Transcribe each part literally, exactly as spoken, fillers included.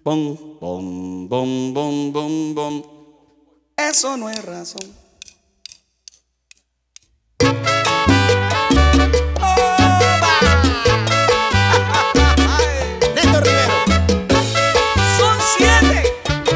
Bom, bom, bom, bom, bom, bom. Eso no es razón. Néstor Rivero. Son siete.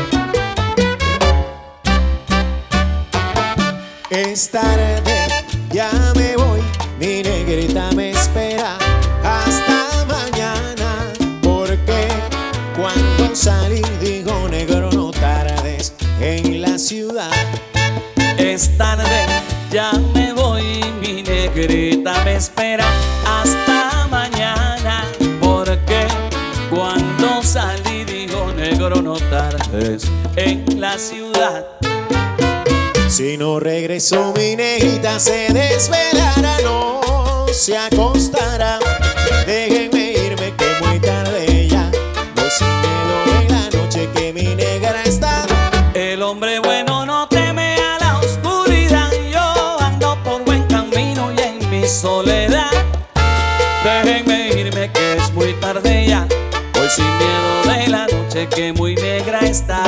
Es tarde, ya me voy, mi negrita me espera hasta mañana, porque cuando salí dijo negro no tardes en la ciudad. Es tarde, ya me voy, mi negrita me espera hasta mañana, porque cuando salí dijo negro no tardes en la ciudad. Si no regresó mi negrita se desvelará, no se acostará. Déjenme irme que muy tarde ya, voy sin miedo en la noche que mi negra está. El hombre bueno no teme a la oscuridad, yo ando por buen camino y en mi soledad. Déjenme irme que es muy tarde ya, voy sin miedo de la noche que muy negra está.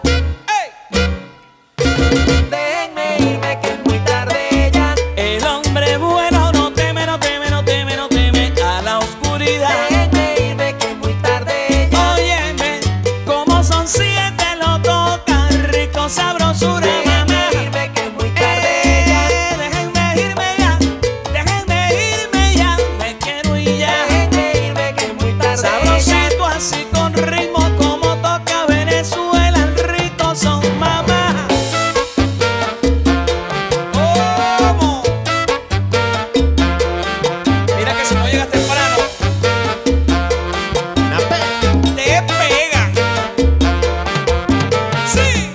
Sabrosura, mamá. Irme que es muy tarde ya. Eh, déjenme irme ya. Déjenme irme ya. Me quiero ir ya. Déjenme irme que es muy tarde. Sabrosito ya. Así con ritmo como toca Venezuela. El rito son mamá. ¿Cómo? Mira que si no llegas temprano te pega. Sí.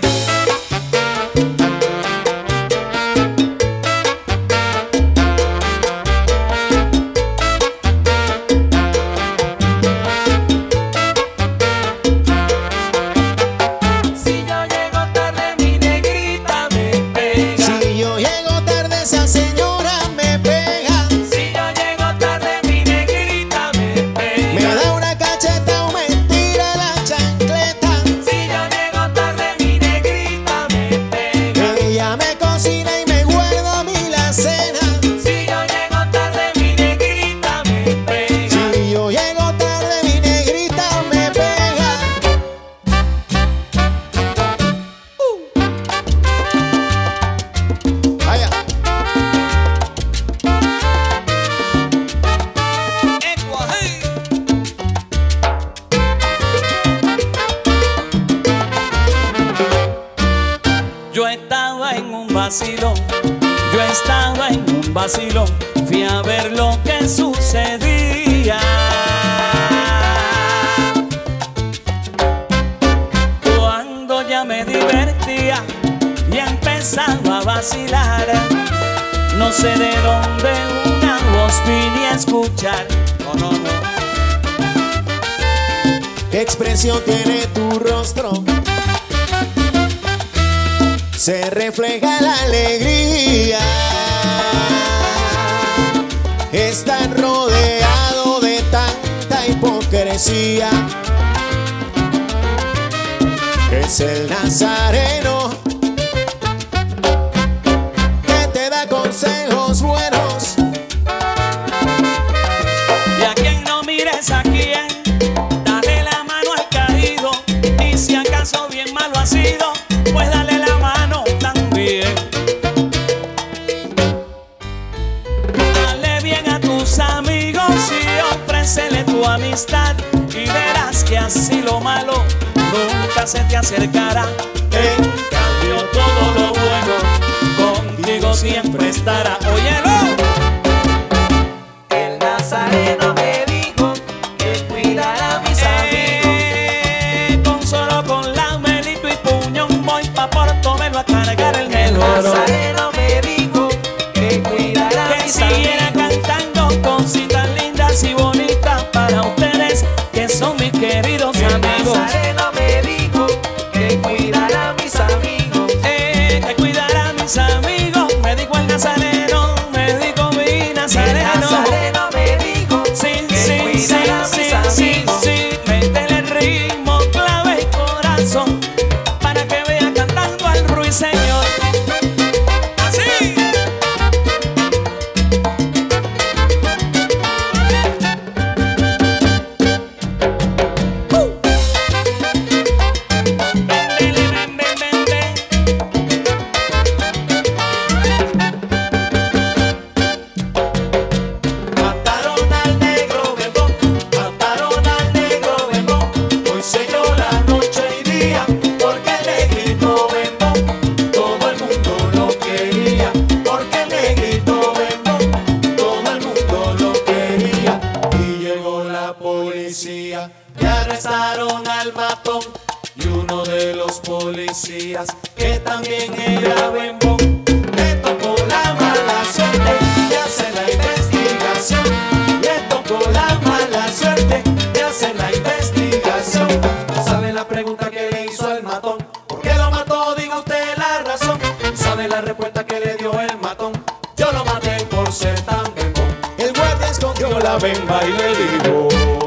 Yo estaba en un vacilón, yo estaba en un vacilón, fui a ver lo que sucedía. Cuando ya me divertía y empezaba a vacilar, no sé de dónde una voz vine a escuchar. No, no, no. ¿Qué expresión tiene tu rostro? Se refleja la alegría. Estás rodeado de tanta hipocresía. Es el nazareno que te da consejos buenos. Y a quien no mires a quien, dale la mano al caído. Y si acaso bien malo ha sido, pues dale la mano también. Dale bien a tus amigos y ofrécele tu amistad, y verás que así lo malo nunca se te acercará. En cambio todo lo bueno contigo siempre estará. Óyelo. El nazareno me dijo que cuidara a mis eh, amigos. Con solo con la melito y puñón voy pa' Portobelo a cargar el negro. El nazareno me dijo que cuidara a que mis siguiera amigos. cantando cositas lindas y bonitas para ustedes, que son mis queridos El amigos. nazareno me dijo que cuidara a mis amigos. Eh, que cuidara a mis amigos, me dijo el nazareno, me dijo mi nazareno. El nazareno me dijo Sí, que sí, sí, cuidara a mis sí, sí, amigos. sí, métele el ritmo clave corazón para que vea cantando al ruiseñor. Así. Uh. Ven, ven, ven, ven, ven. Mataron al negro bembón, mataron al negro bembón. Hoy se llora noche y día porque el negrito bembón todo el mundo lo quería. Porque el negrito bembón todo el mundo lo quería. Y llegó la policía y arrestaron al matón. Y uno de los policías que también era bembón le tocó la mala suerte de hacer la investigación. Le tocó la mala suerte de hacer la investigación. ¿Sabe la pregunta que le hizo el matón? ¿Por qué lo mató? Diga usted la razón. ¿Sabe la respuesta que le dio el matón? Yo lo maté por ser tan bembón. El guardia escondió la bemba y le dijo: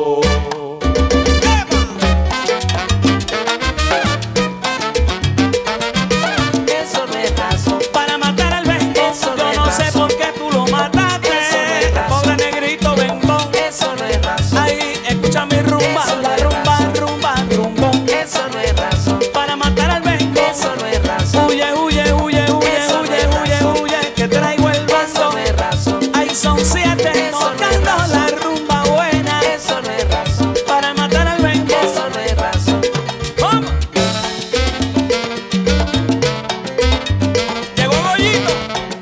Eso no es razón. Para matar al bembón, Eso no yo es no sé razón. por qué tú lo mataste. Eso no es razón. Pobre negrito bembón. Eso no es razón. Ahí, escucha mi rumba, Eso no la es rumba, razón. rumba, rumbón. Eso no es razón. Para matar al bembón. Eso no es razón. Huye, huye, huye, huye, Eso no huye, es huye, razón. huye, que traigo el Eso no bando. es razón. Ahí son siete Eso no es tocando razón. la rumba buena. Eso no es razón. Para matar al bembón. Eso no es razón. ¿Cómo? Llegó Goyito.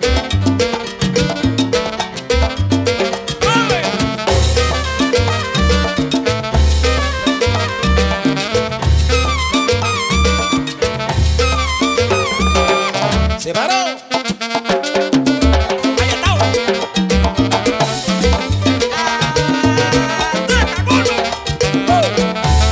¡Mueve! ¡Se paró! Ahí está. ¡Ah! ¡Culo!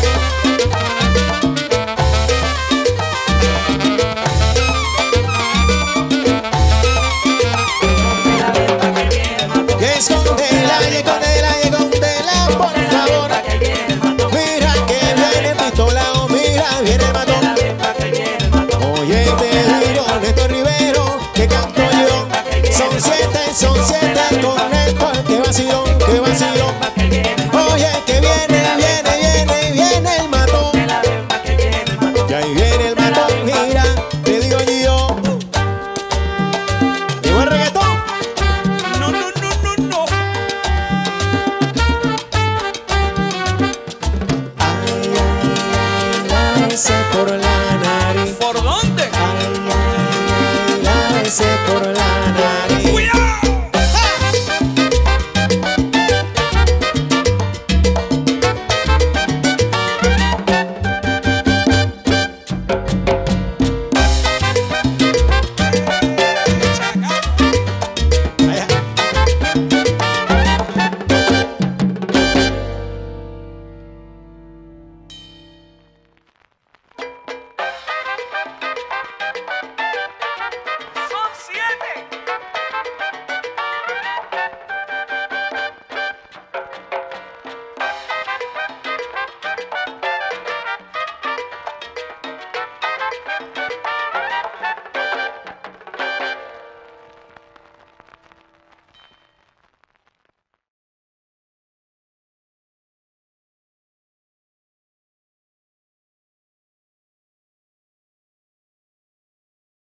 Que escondela, y escondela, y escondela, por favor. Mira que viene el pistolao, mira, viene el matón. Oye, te digo, Néstor Rivero, que canto yo. Son siete, son siete con Néstor, que vacilón, que vacilón. Oye, que viene, viene, viene, viene el matón. Y ahí viene el matón, mira, te digo yo. Llegó el reggaetón. No, no, no, no, no. Ay, ay, ay, lávese por la nariz. ¿Por dónde? Ay, ay, ay, lávese por la